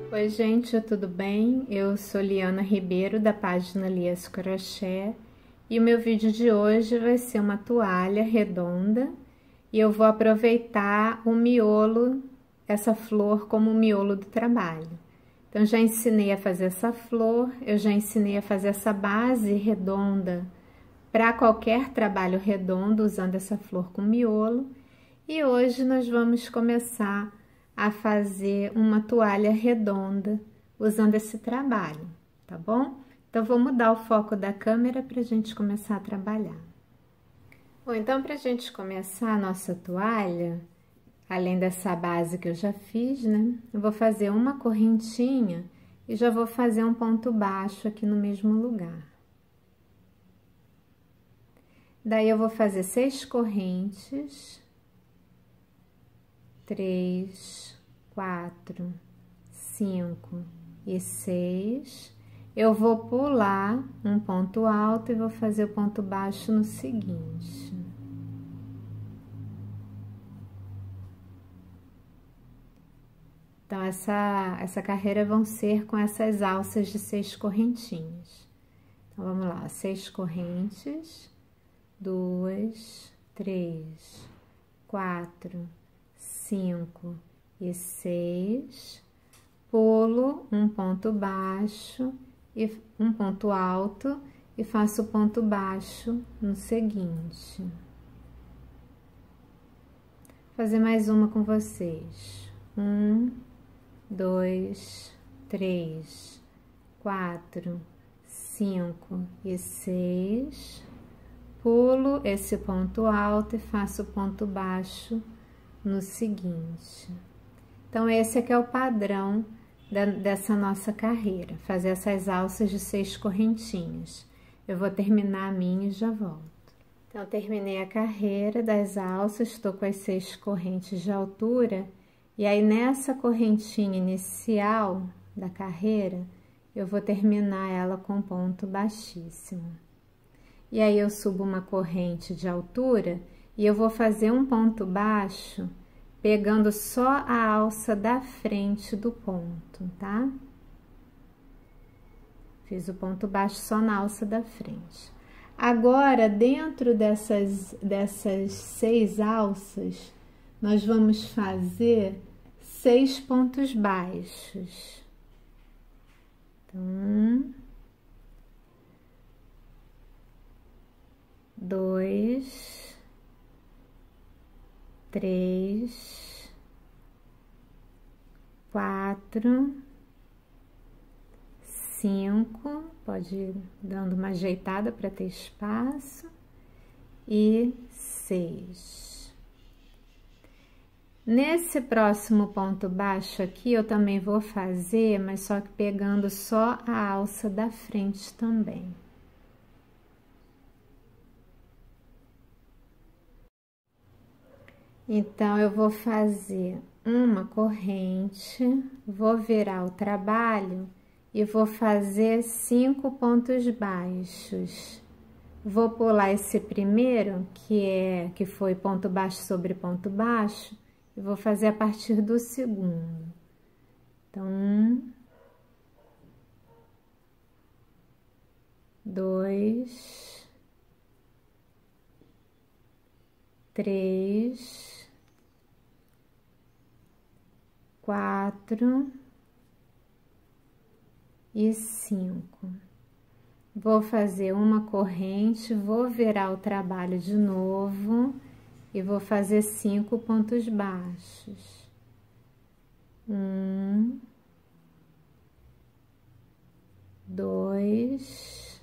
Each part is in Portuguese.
Oi gente, tudo bem? Eu sou Liana Ribeiro da página Lias Crochê e o meu vídeo de hoje vai ser uma toalha redonda e eu vou aproveitar o miolo, essa flor como o miolo do trabalho. Então já ensinei a fazer essa flor, eu já ensinei a fazer essa base redonda para qualquer trabalho redondo usando essa flor com miolo e hoje nós vamos começar a fazer uma toalha redonda usando esse trabalho, tá bom? Então, vou mudar o foco da câmera para a gente começar a trabalhar. Bom, então, para a gente começar a nossa toalha, além dessa base que eu já fiz, né? Eu vou fazer uma correntinha e já vou fazer um ponto baixo aqui no mesmo lugar. Daí, eu vou fazer 6 correntes. 3, 4, 5 e 6. Eu vou pular um ponto alto e vou fazer o ponto baixo no seguinte. Então, essa carreira vão ser com essas alças de 6 correntinhas. Então, vamos lá, 6 correntes, 2, 3, 4, 5 e 6, pulo um ponto baixo e um ponto alto e faço o ponto baixo no seguinte. Vou fazer mais uma com vocês. 1, 2, 3, 4, 5 e 6, pulo esse ponto alto e faço o ponto baixo no seguinte. Então, esse aqui é o padrão dessa nossa carreira, fazer essas alças de 6 correntinhas. Eu vou terminar a minha e já volto. Então, terminei a carreira das alças, estou com as 6 correntes de altura, e aí nessa correntinha inicial da carreira, eu vou terminar ela com ponto baixíssimo. E aí, eu subo uma corrente de altura e eu vou fazer um ponto baixo, pegando só a alça da frente do ponto, tá? Fiz o ponto baixo só na alça da frente. Agora, dentro dessas 6 alças, nós vamos fazer 6 pontos baixos. Então, 2, 3, 4, 5, pode ir dando uma ajeitada para ter espaço, e 6. Nesse próximo ponto baixo aqui, eu também vou fazer, mas só que pegando só a alça da frente também. Então, eu vou fazer uma corrente, vou virar o trabalho e vou fazer 5 pontos baixos. Vou pular esse primeiro, que foi ponto baixo sobre ponto baixo, e vou fazer a partir do segundo. Então, 1, 2, 3, 4 e 5. Vou fazer uma corrente, vou virar o trabalho de novo e vou fazer 5 pontos baixos. 1, 2,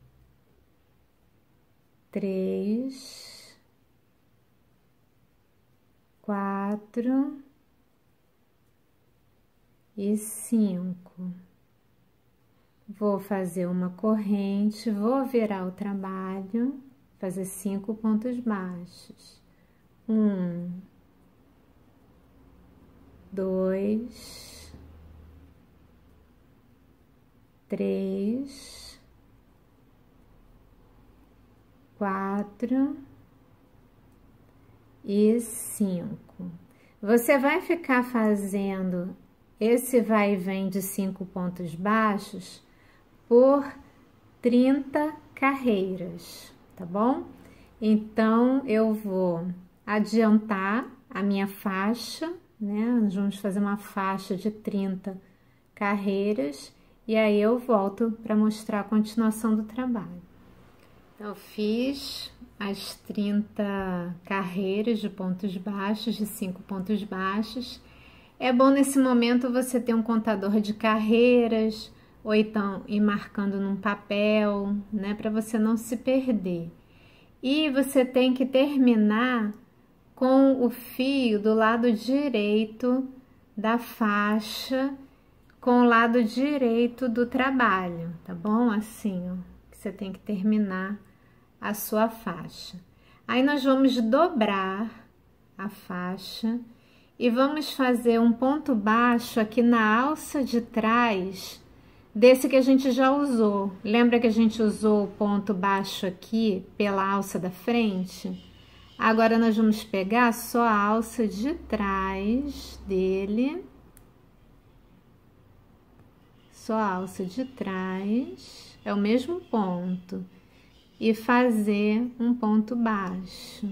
3, 4 e 5. Vou fazer uma corrente, vou virar o trabalho, fazer 5 pontos baixos. 1, 2, 3, 4 e 5. Você vai ficar fazendo esse vai e vem de 5 pontos baixos por 30 carreiras, tá bom? Então, eu vou adiantar a minha faixa, né? Nós vamos fazer uma faixa de 30 carreiras e aí eu volto para mostrar a continuação do trabalho. Então, eu fiz as 30 carreiras de pontos baixos, de 5 pontos baixos. É bom nesse momento você ter um contador de carreiras ou então ir marcando num papel, né, para você não se perder. E você tem que terminar com o fio do lado direito da faixa, com o lado direito do trabalho, tá bom? Assim, ó, você tem que terminar a sua faixa. Aí nós vamos dobrar a faixa e vamos fazer um ponto baixo aqui na alça de trás desse que a gente já usou. Lembra que a gente usou o ponto baixo aqui pela alça da frente? Agora nós vamos pegar só a alça de trás dele. Só a alça de trás, é o mesmo ponto. E fazer um ponto baixo.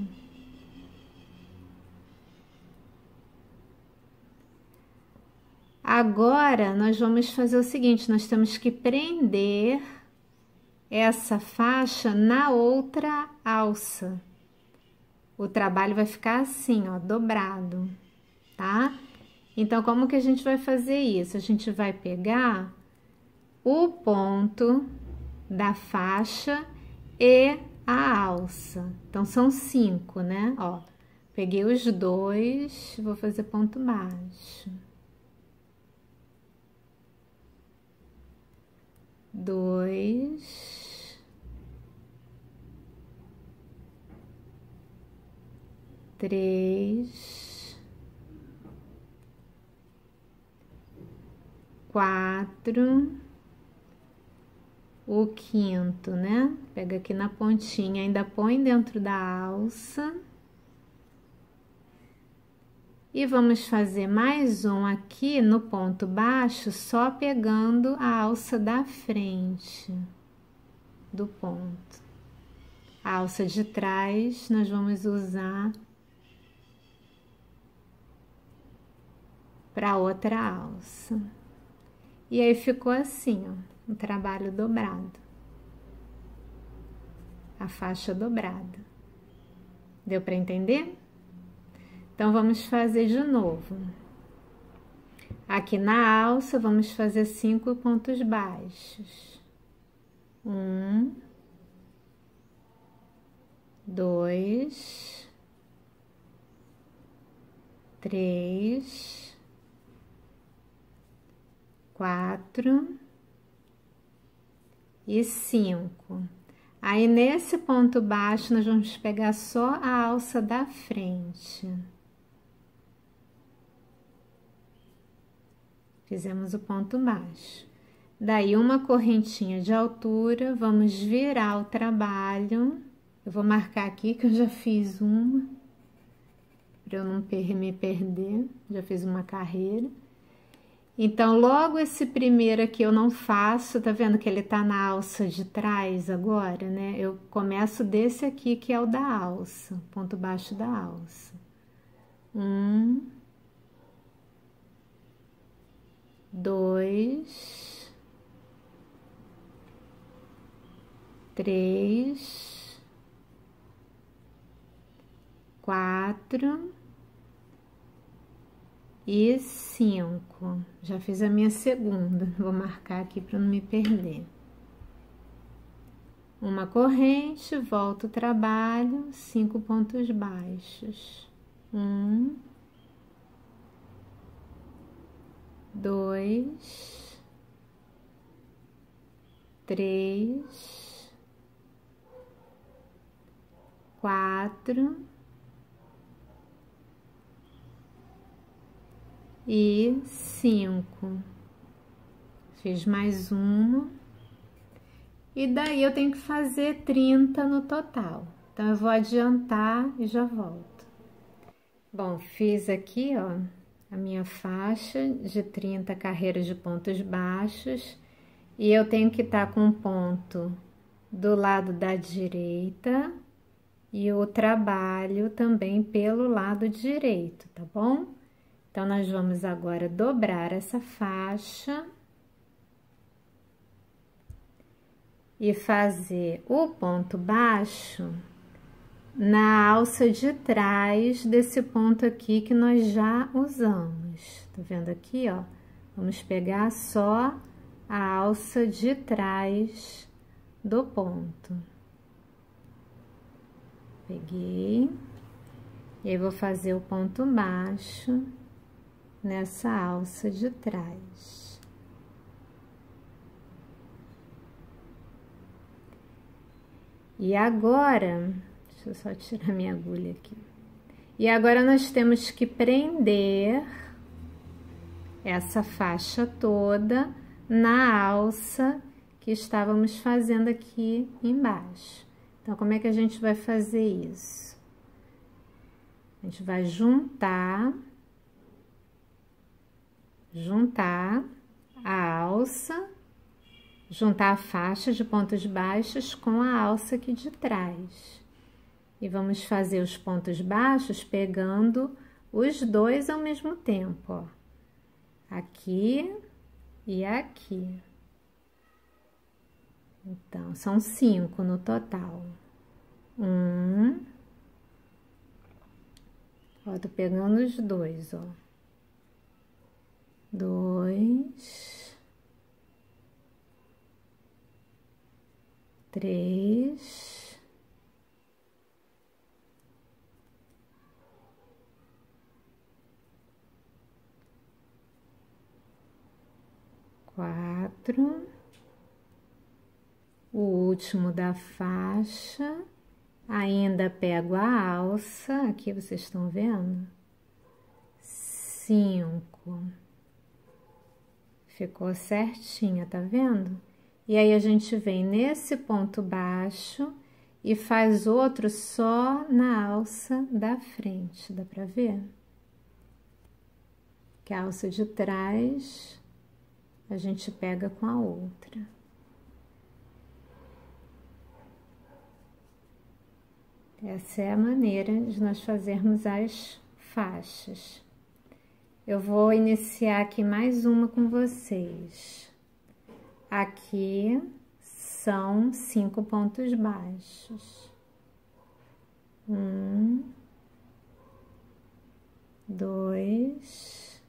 Agora, nós vamos fazer o seguinte, nós temos que prender essa faixa na outra alça. O trabalho vai ficar assim, ó, dobrado, tá? Então, como que a gente vai fazer isso? A gente vai pegar o ponto da faixa e a alça. Então, são 5, né? Ó, peguei os dois, vou fazer ponto baixo. 2, 3, 4, o quinto, né? Pega aqui na pontinha, ainda põe dentro da alça. E vamos fazer mais um aqui no ponto baixo, só pegando a alça da frente do ponto. A alça de trás nós vamos usar para outra alça. E aí ficou assim, ó, um trabalho dobrado. A faixa dobrada. Deu para entender? Então, vamos fazer de novo. Aqui na alça, vamos fazer 5 pontos baixos. 1, 2, 3, 4 e 5. Aí, nesse ponto baixo, nós vamos pegar só a alça da frente. Fizemos o ponto baixo. Daí, uma correntinha de altura, vamos virar o trabalho. Eu vou marcar aqui que eu já fiz uma, para eu não me perder. Já fiz uma carreira. Então, logo esse primeiro aqui eu não faço, tá vendo que ele tá na alça de trás agora, né? Eu começo desse aqui que é o da alça, ponto baixo da alça. 1, 2, 3, 4 e 5. Já fiz a minha segunda, vou marcar aqui para não me perder. Uma corrente, volto o trabalho, 5 pontos baixos. 1, 2, 3, 4 e 5. Fiz mais uma. E daí eu tenho que fazer 30 no total. Então, eu vou adiantar e já volto. Bom, fiz aqui, ó, a minha faixa de 30 carreiras de pontos baixos e eu tenho que estar com um ponto do lado da direita e o trabalho também pelo lado direito, tá bom? Então, nós vamos agora dobrar essa faixa e fazer o ponto baixo na alça de trás desse ponto aqui que nós já usamos. Tá vendo aqui, ó? Vamos pegar só a alça de trás do ponto. Peguei. E aí, vou fazer o ponto baixo nessa alça de trás. E agora, deixa eu só tirar minha agulha aqui. E agora nós temos que prender essa faixa toda na alça que estávamos fazendo aqui embaixo. Então, como é que a gente vai fazer isso? A gente vai juntar a alça, juntar a faixa de pontos baixos com a alça aqui de trás. E vamos fazer os pontos baixos pegando os dois ao mesmo tempo, ó. Aqui e aqui. Então, são 5 no total. Ó, tô pegando os dois, ó. 2, 3, 4, o último da faixa, ainda pego a alça, aqui vocês estão vendo? 5. Ficou certinha, tá vendo? E aí, a gente vem nesse ponto baixo e faz outro só na alça da frente, dá pra ver? Que a alça de trás a gente pega com a outra. Essa é a maneira de nós fazermos as faixas. Eu vou iniciar aqui mais uma com vocês. Aqui são 5 pontos baixos. 1, 2,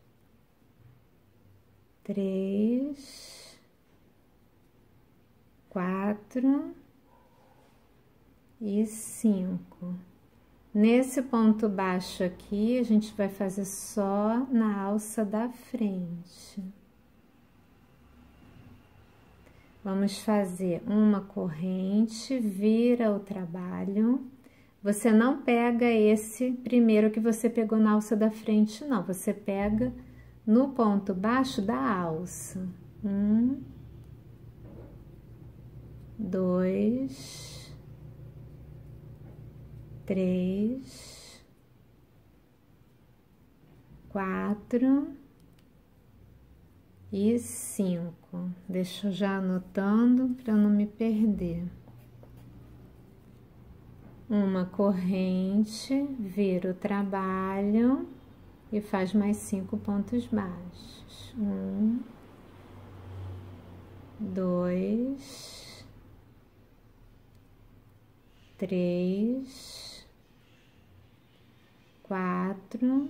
3, 4 e 5. Nesse ponto baixo aqui, a gente vai fazer só na alça da frente. Vamos fazer uma corrente, vira o trabalho. Você não pega esse primeiro que você pegou na alça da frente, não. Você pega no ponto baixo da alça. 1, 2, 3, 4 e 5. Deixa eu já anotando para não me perder. Uma corrente, vira o trabalho e faz mais 5 pontos baixos. 1, 2, 3, 4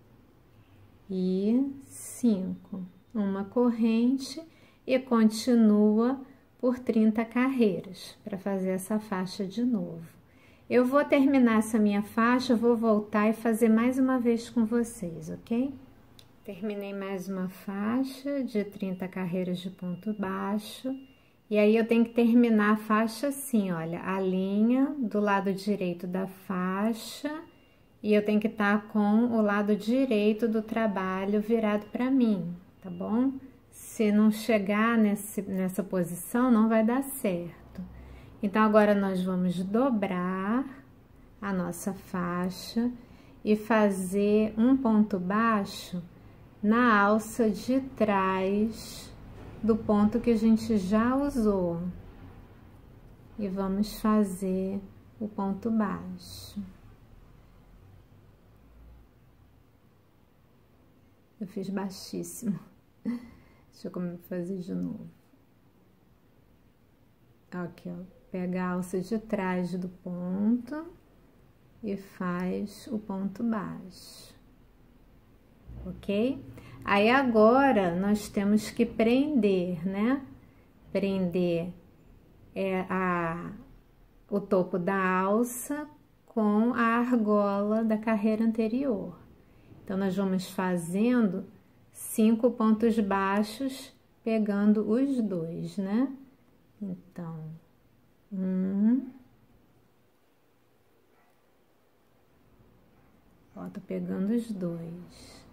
e 5. Uma corrente e continua por 30 carreiras para fazer essa faixa de novo. Eu vou terminar essa minha faixa, vou voltar e fazer mais uma vez com vocês, ok? Terminei mais uma faixa de 30 carreiras de ponto baixo. E aí, eu tenho que terminar a faixa assim, olha, a linha do lado direito da faixa. E eu tenho que estar com o lado direito do trabalho virado para mim, tá bom? Se não chegar nessa posição, não vai dar certo. Então, agora nós vamos dobrar a nossa faixa e fazer um ponto baixo na alça de trás do ponto que a gente já usou. E vamos fazer o ponto baixo. Eu fiz baixíssimo. Deixa eu fazer de novo. Aqui, ó. Pega a alça de trás do ponto e faz o ponto baixo. Ok? Aí agora nós temos que prender, né? Prender o topo da alça com a argola da carreira anterior. Então, nós vamos fazendo 5 pontos baixos, pegando os dois, né? Então, 1. Ó, tô pegando os dois.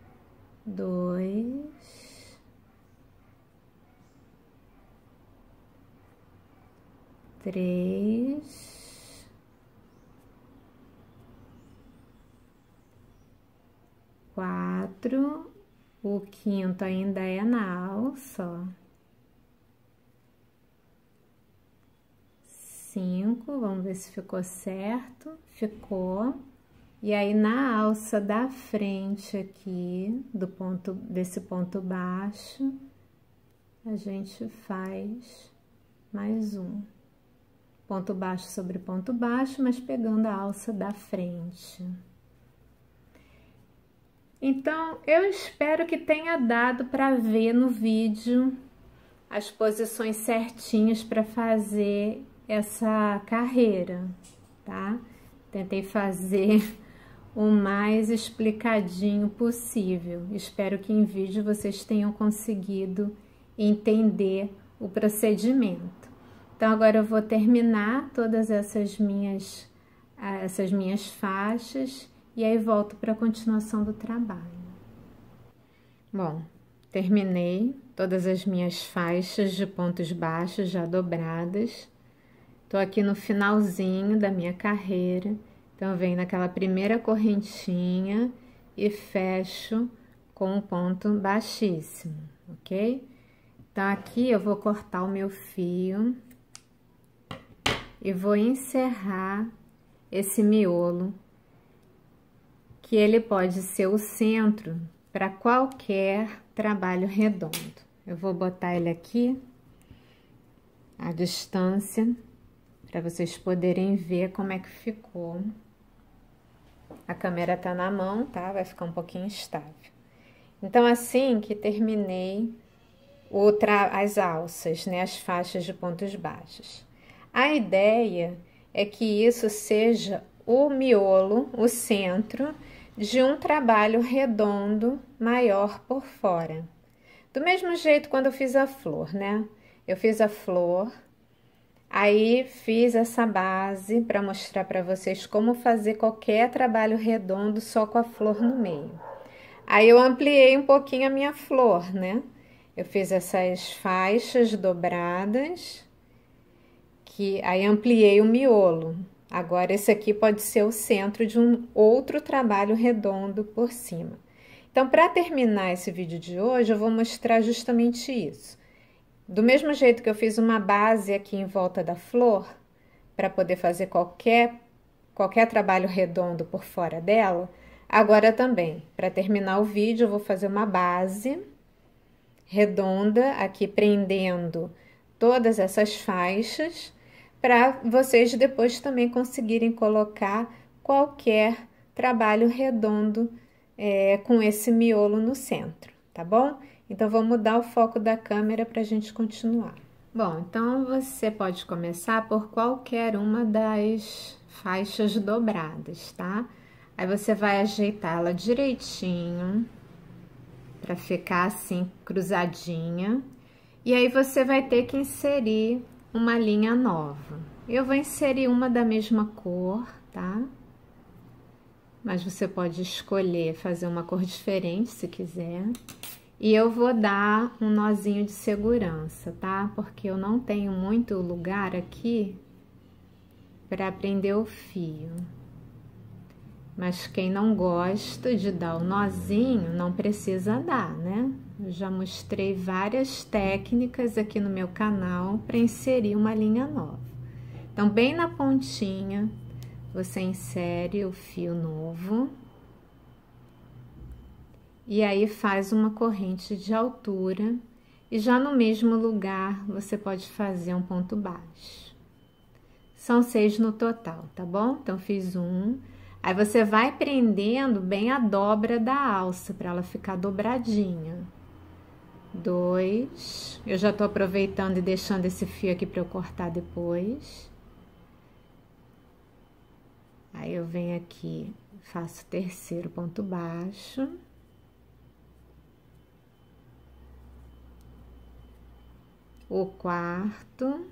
2. 3. 4, o quinto ainda é na alça, ó. 5, vamos ver se ficou certo, ficou. E aí, na alça da frente aqui, desse ponto baixo, a gente faz mais um. Ponto baixo sobre ponto baixo, mas pegando a alça da frente. Então, eu espero que tenha dado para ver no vídeo as posições certinhas para fazer essa carreira, tá? Tentei fazer o mais explicadinho possível. Espero que em vídeo vocês tenham conseguido entender o procedimento. Então, agora eu vou terminar todas essas minhas faixas e aí volto para a continuação do trabalho. Bom, terminei todas as minhas faixas de pontos baixos já dobradas. Tô aqui no finalzinho da minha carreira, então eu venho naquela primeira correntinha e fecho com um ponto baixíssimo, ok? Então aqui eu vou cortar o meu fio e vou encerrar esse miolo, que ele pode ser o centro para qualquer trabalho redondo. Eu vou botar ele aqui, à distância, para vocês poderem ver como é que ficou. A câmera tá na mão, tá? Vai ficar um pouquinho estável. Então, assim que terminei as alças, né? As faixas de pontos baixos. A ideia é que isso seja o miolo, o centro de um trabalho redondo maior por fora. Do mesmo jeito quando eu fiz a flor, né? Eu fiz a flor, aí fiz essa base para mostrar para vocês como fazer qualquer trabalho redondo só com a flor no meio. Aí eu ampliei um pouquinho a minha flor, né? Eu fiz essas faixas dobradas, aí ampliei o miolo. Agora, esse aqui pode ser o centro de um outro trabalho redondo por cima. Então, para terminar esse vídeo de hoje, eu vou mostrar justamente isso. Do mesmo jeito que eu fiz uma base aqui em volta da flor, para poder fazer qualquer trabalho redondo por fora dela, agora também, para terminar o vídeo, eu vou fazer uma base redonda aqui, prendendo todas essas faixas, para vocês depois também conseguirem colocar qualquer trabalho redondo com esse miolo no centro, tá bom? Então, vou mudar o foco da câmera para a gente continuar. Bom, então você pode começar por qualquer uma das faixas dobradas, tá? Aí você vai ajeitar ela direitinho, para ficar assim, cruzadinha. E aí você vai ter que inserir uma linha nova. Eu vou inserir uma da mesma cor, tá? Mas você pode escolher fazer uma cor diferente se quiser. E eu vou dar um nozinho de segurança, tá? Porque eu não tenho muito lugar aqui para prender o fio. Mas quem não gosta de dar o nozinho, não precisa dar, né? Eu já mostrei várias técnicas aqui no meu canal para inserir uma linha nova. Então, bem na pontinha, você insere o fio novo. E aí, faz uma corrente de altura. E já no mesmo lugar, você pode fazer um ponto baixo. São 6 no total, tá bom? Então, fiz um. Aí, você vai prendendo bem a dobra da alça, para ela ficar dobradinha. 2. Eu já tô aproveitando e deixando esse fio aqui para eu cortar depois. Aí, eu venho aqui, faço o terceiro ponto baixo. O quarto.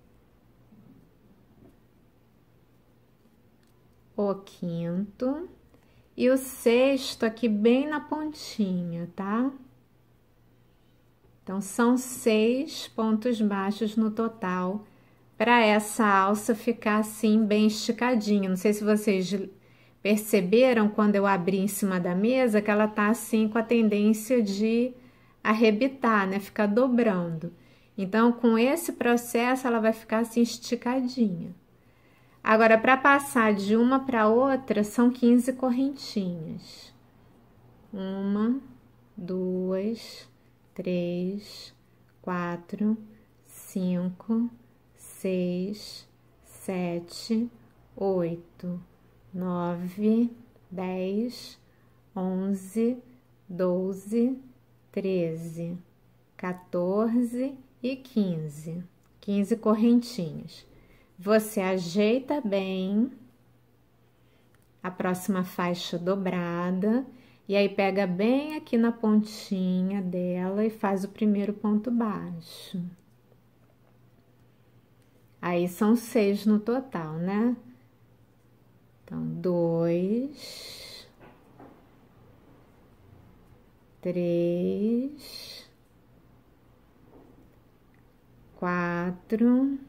O quinto e o sexto aqui bem na pontinha, tá? Então, são 6 pontos baixos no total, para essa alça ficar assim bem esticadinha. Não sei se vocês perceberam quando eu abri em cima da mesa que ela tá assim com a tendência de arrebitar, né? Ficar dobrando. Então, com esse processo, ela vai ficar assim esticadinha. Agora, para passar de uma para outra, são 15 correntinhas. 1, 2, 3, 4, 5, 6, 7, 8, 9, 10, 11, 12, 13, 14 e 15. 15 correntinhas. Você ajeita bem a próxima faixa dobrada e aí pega bem aqui na pontinha dela e faz o primeiro ponto baixo. Aí são 6 no total, né? Então, 2, 3, 4,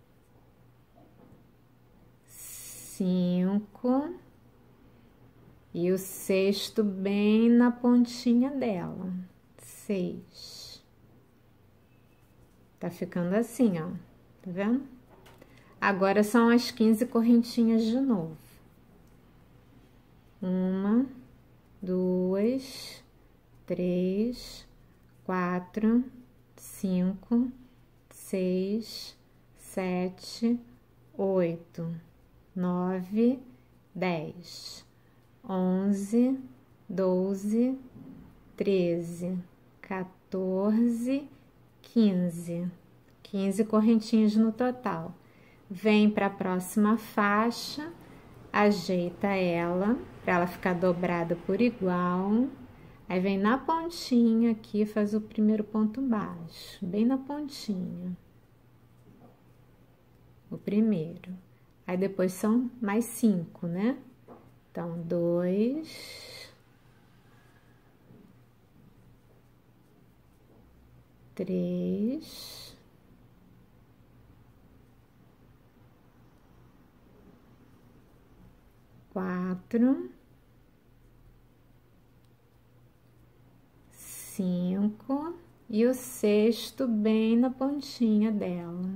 5 e o sexto bem na pontinha dela. 6. Tá ficando assim, ó. Tá vendo? Agora são as 15 correntinhas de novo. 1, 2, 3, 4, 5, 6, 7, 8, 9, 10, 11, 12, 13, 14, 15. 15 correntinhas no total. Vem para a próxima faixa, ajeita ela, para ela ficar dobrada por igual. Aí, vem na pontinha aqui, faz o primeiro ponto baixo, bem na pontinha. O primeiro. Aí, depois são mais 5, né? Então, 2, 3, 4, 5 e o sexto bem na pontinha dela.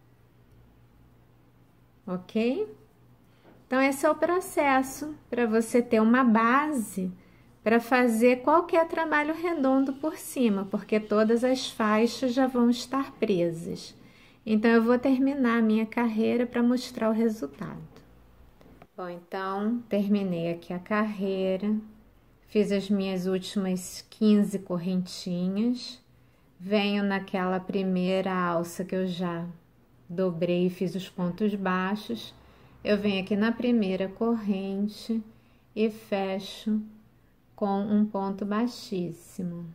Ok? Então, esse é o processo para você ter uma base para fazer qualquer trabalho redondo por cima, porque todas as faixas já vão estar presas. Então, eu vou terminar a minha carreira para mostrar o resultado. Bom, então, terminei aqui a carreira, fiz as minhas últimas 15 correntinhas, venho naquela primeira alça que eu já dobrei e fiz os pontos baixos, eu venho aqui na primeira corrente e fecho com um ponto baixíssimo,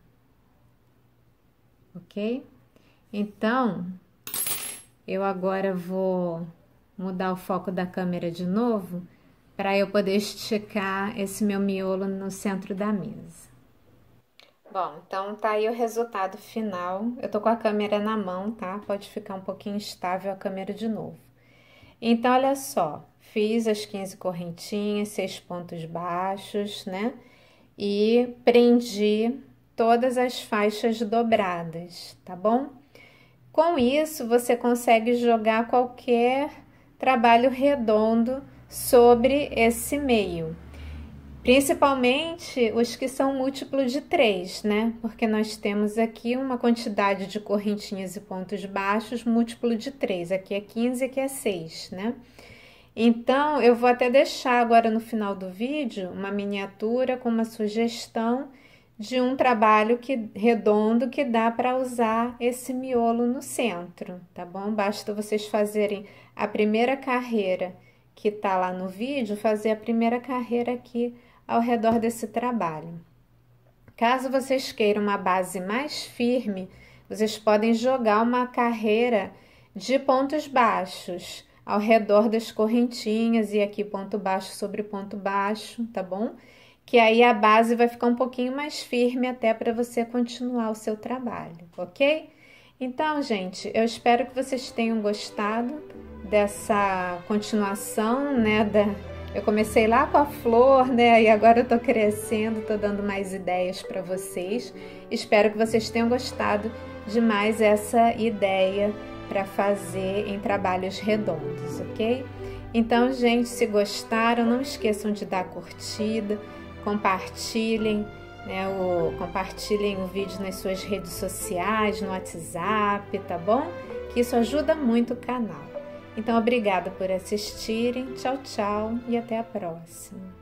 ok? Então, eu agora vou mudar o foco da câmera de novo, para eu poder esticar esse meu miolo no centro da mesa. Bom, então tá aí o resultado final. Eu tô com a câmera na mão, tá? Pode ficar um pouquinho instável a câmera de novo. Então, olha só, fiz as 15 correntinhas, 6 pontos baixos, né? E prendi todas as faixas dobradas, tá bom? Com isso, você consegue jogar qualquer trabalho redondo sobre esse meio. Principalmente os que são múltiplo de 3, né? Porque nós temos aqui uma quantidade de correntinhas e pontos baixos múltiplo de 3. Aqui é 15, aqui é 6, né? Então, eu vou até deixar agora no final do vídeo uma miniatura com uma sugestão de um trabalho redondo que dá para usar esse miolo no centro, tá bom? Basta vocês fazerem a primeira carreira que tá lá no vídeo, fazer a primeira carreira aqui ao redor desse trabalho. Caso vocês queiram uma base mais firme, vocês podem jogar uma carreira de pontos baixos ao redor das correntinhas e aqui ponto baixo sobre ponto baixo, tá bom? Que aí a base vai ficar um pouquinho mais firme até para você continuar o seu trabalho, ok? Então, gente, eu espero que vocês tenham gostado dessa continuação, né, eu comecei lá com a flor, né, e agora eu tô crescendo, tô dando mais ideias para vocês. Espero que vocês tenham gostado de mais essa ideia para fazer em trabalhos redondos, ok? Então, gente, se gostaram, não esqueçam de dar curtida, compartilhem, né, compartilhem o vídeo nas suas redes sociais, no WhatsApp, tá bom? Que isso ajuda muito o canal. Então, obrigada por assistirem, tchau, tchau e até a próxima.